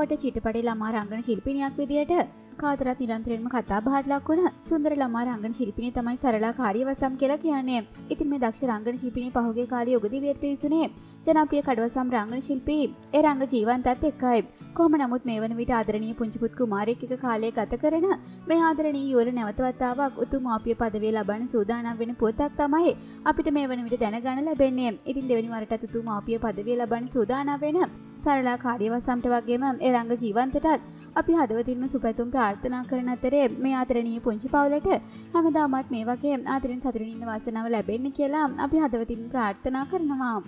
ඔබට චිත්‍රපටයේ ළමා රංගන ශිල්පිනියක් විදියට කාදරත් නිරන්තරයෙන්ම කතා බහට ලක් වුණ සුන්දර ළමා රංගන ශිල්පිනිය තමයි සරලා කාර්යවසම් කියලා කියන්නේ. ඉතින් මේ දක්ෂ රංගන ශිල්පිනිය පහුගිය කාලේ යුගදිවියට පිවිසුනේ ජනප්‍රිය කඩවසම් රංගන ශිල්පී ඒ රංග ජීවන්තත් එක්කයි. කොහොම නමුත් මේ වන විට ආදරණීය පුංචි පුත් කුමාරයෙක් එක කාලය ගත කරන මේ ආදරණීය යුවළ නැවත වතාවක් උතුම් මාපිය පදවිය ලබන්න සූදානම් වෙන පුවතක් තමයි අපිට මේ වන විට දැනගන්න ලැබෙන්නේ. ඉතින් දෙවෙනි වරටත් උතුම් මාපිය පදවිය ලබන්න සූදානම් වෙන සරලා කාර්යවසම්ට වගේම ඒ රංග ජීවන්තටත් අපි හදවතින්ම සුපැතුම් ප්‍රාර්ථනා කරන අතරේ මේ ආදරණීය පුංචි පවුලට හැමදාමත් මේ වගේ ආදරෙන් සතුටින් ඉන්න වාසනාව ලැබෙන්න කියලා අපි හදවතින් ප්‍රාර්ථනා කරනවා.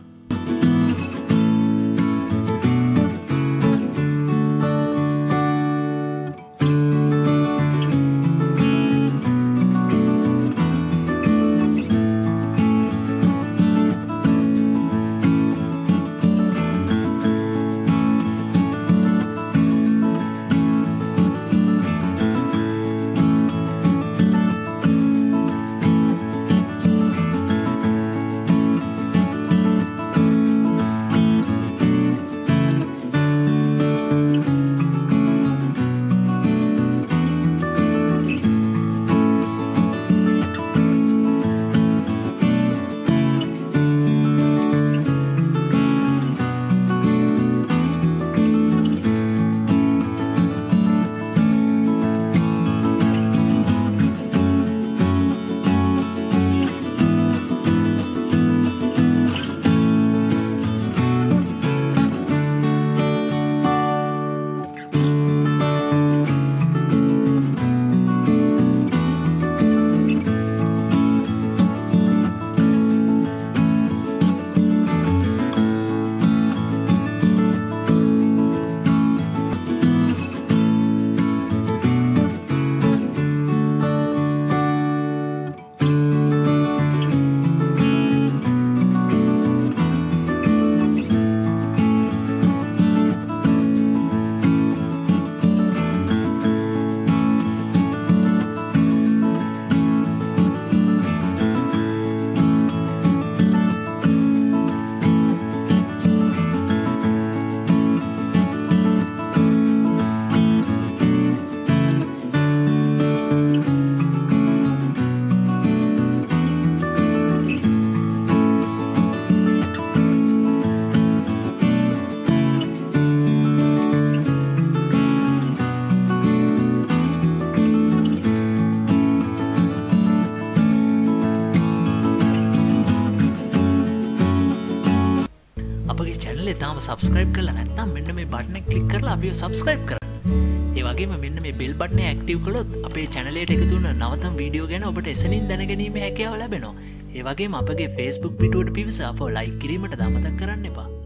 තාම සබස්ක්‍රයිබ් කරලා නැත්නම් මෙන්න මේ බටන් එක ක්ලික් කරලා අපිව සබස්ක්‍රයිබ් කරන්න. ඒ වගේම මෙන්න මේ බෙල් බටන් එක ඇක්ටිව් කළොත් අපේ channel එකට එකතු වෙන නවතම වීඩියෝ ගැන ඔබට එසනින් දැනගැනීමේ හැකියාව ලැබෙනවා. ඒ වගේම අපගේ Facebook පිටුවට පිවිස අපව like කිරීමට අමතක කරන්න එපා.